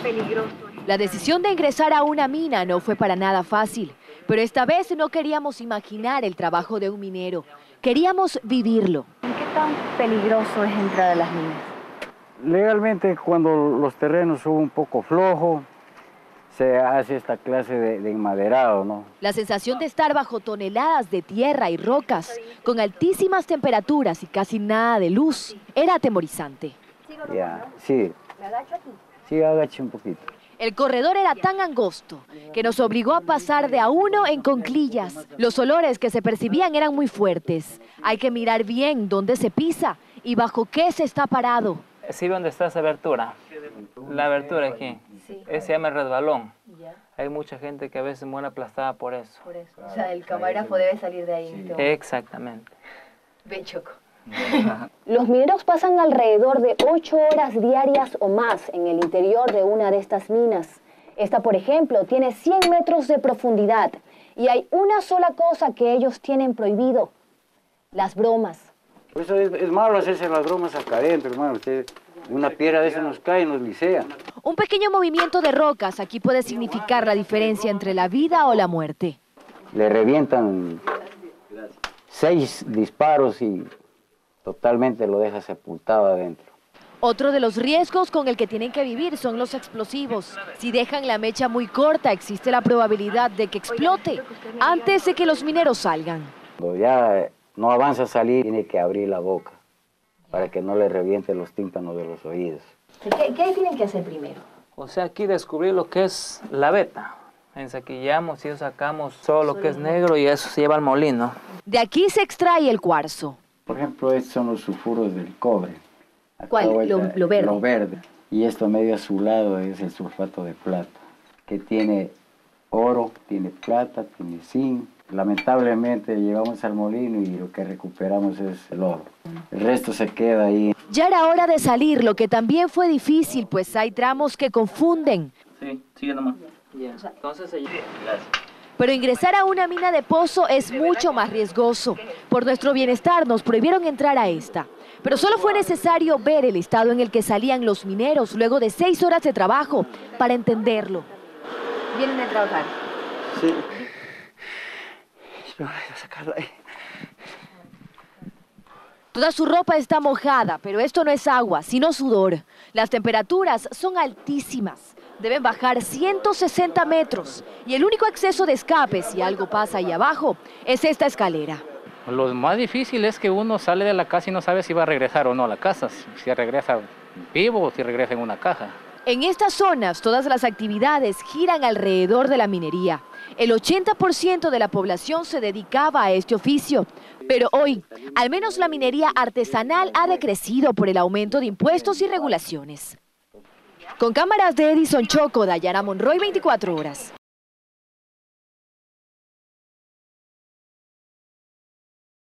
La decisión de ingresar a una mina no fue para nada fácil, pero esta vez no queríamos imaginar el trabajo de un minero, queríamos vivirlo. ¿Qué tan peligroso es entrar a las minas? Legalmente, cuando los terrenos son un poco flojos, se hace esta clase de enmaderado, ¿no? La sensación de estar bajo toneladas de tierra y rocas, con altísimas temperaturas y casi nada de luz, era atemorizante. Ya, sí. ¿Me agacho aquí? Sí, agache un poquito. El corredor era tan angosto que nos obligó a pasar de a uno en cuclillas. Los olores que se percibían eran muy fuertes. Hay que mirar bien dónde se pisa y bajo qué se está parado. Sí, ¿dónde está esa abertura? La abertura aquí. Ese se llama el resbalón. Hay mucha gente que a veces muere aplastada por eso. O sea, el camarógrafo debe salir de ahí. Sí. Exactamente. Ve, Choco. Los mineros pasan alrededor de 8 horas diarias o más en el interior de una de estas minas. Esta, por ejemplo, tiene 100 metros de profundidad y hay una sola cosa que ellos tienen prohibido: las bromas. Por eso es malo hacerse las bromas acá adentro, hermano. Una piedra de esa nos cae y nos lisea. Un pequeño movimiento de rocas aquí puede significar la diferencia entre la vida o la muerte. Le revientan 6 disparos y totalmente lo deja sepultado adentro. Otro de los riesgos con el que tienen que vivir son los explosivos. Si dejan la mecha muy corta, existe la probabilidad de que explote antes de que los mineros salgan. Cuando ya no avanza a salir, tiene que abrir la boca para que no le reviente los tímpanos de los oídos. ¿Qué tienen que hacer primero? O sea, aquí descubrir lo que es la veta. Ensaquillamos y sacamos todo lo que es negro y eso se lleva al molino. De aquí se extrae el cuarzo. Por ejemplo, estos son los sulfuros del cobre. ¿Cuál? Lo verde. Lo verde. Y esto medio azulado es el sulfato de plata, que tiene oro, tiene plata, tiene zinc. Lamentablemente llegamos al molino y lo que recuperamos es el oro. El resto se queda ahí. Ya era hora de salir, lo que también fue difícil, pues hay tramos que confunden. Sí, sigue nomás. Yeah. Entonces, Pero ingresar a una mina de pozo es mucho más riesgoso. Por nuestro bienestar nos prohibieron entrar a esta. Pero solo fue necesario ver el estado en el que salían los mineros luego de 6 horas de trabajo para entenderlo. ¿Vienen a trabajar? Sí. Espera, voy a sacarlo ahí. Toda su ropa está mojada, pero esto no es agua, sino sudor. Las temperaturas son altísimas. Deben bajar 160 metros y el único acceso de escape, si algo pasa ahí abajo, es esta escalera. Lo más difícil es que uno sale de la casa y no sabe si va a regresar o no a la casa, si regresa vivo o si regresa en una caja. En estas zonas, todas las actividades giran alrededor de la minería. El 80% de la población se dedicaba a este oficio. Pero hoy, al menos la minería artesanal ha decrecido por el aumento de impuestos y regulaciones. Con cámaras de Edison Choco, Dayana Monroy, 24 horas.